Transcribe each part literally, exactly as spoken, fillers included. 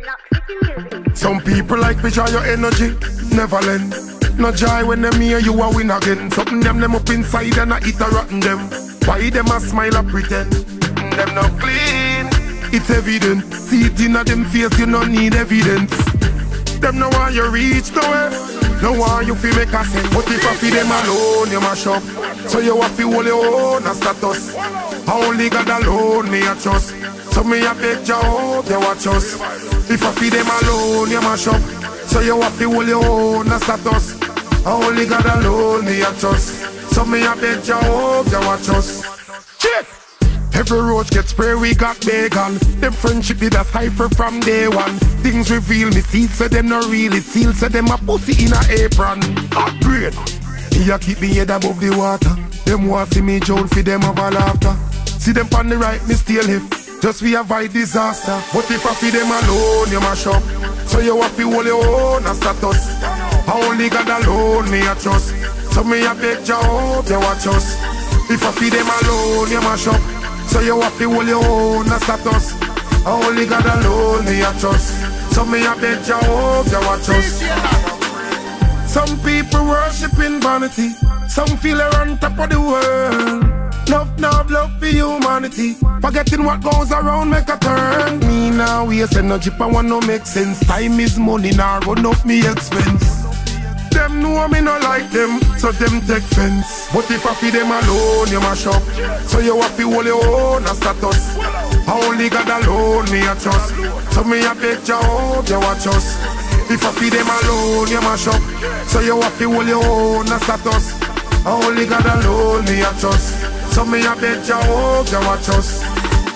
Some people like to try your energy, never lend. No joy when them hear you a win again. Something them them up inside and I eat a rotten them. Why them a smile or pretend? Them not clean, it's evident. See it in a them face, you no need evidence. Them no want you reach nowhere, no want you feel make a sense. But if I feel them alone, you mash up. So you have to hold your own a status. Only God alone me a trust. So me a beg you hope you watch us. If I feel them alone, you mash up. So you have to hold your own a status. Only God alone me a trust. So me a beg you hope you watch us. Check! Every roach gets spray, we got bacon. Them friendship did a cipher from day one. Things reveal me see, so them no really seal. So them a pussy in a apron. Upgrade. Here keep me head above the water. Them want see me drown for them have a laughter. See them on the right, me stay left. Just we avoid disaster. But if I feed them alone, you mash up. So you have to hold your own a status. Only God alone me a trust. So me a beg you hope you watch us. If I feed them alone, you mash up. So you have to hold your own a status. Only God alone me a trust. So me a beg you hope you watch us. Some people worshiping vanity. Some feel they're on top of the world. Love, love, love for humanity. Forgetting what goes around make a turn. Me now waste energy and want no make sense. Time is money now run up me expense. Them know me no like them, so them take fence. But if I feed them alone, you mash up. So you have to hold your own a status. Only God alone me a trust. So me a beg you hope you watch us. If I feed them alone, you mash up. So you have to hold your own a status. Only God alone me a trust. So me a beg you hope you watch us.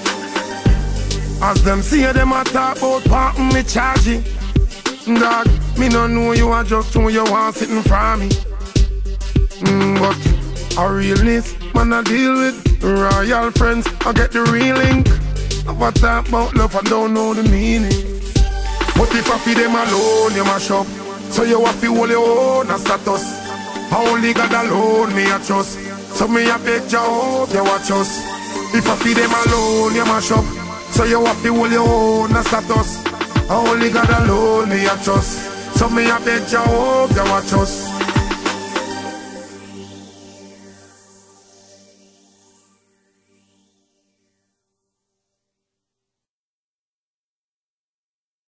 As them see them a talk about parting me charging. Dog, me no know you are just who you want sitting from me. Mm, but a realness, man I deal with royal friends, I get the real link. If I talk about love, I don't know the meaning. But if I feed them alone, you mash up. So you have to hold your own a status. Only God alone me a trust. So me a beg you hope you watch us. If I feed them alone, you mash up. So you have to hold your own a status. Only God alone me a trust. So me a beg you hope you watch us.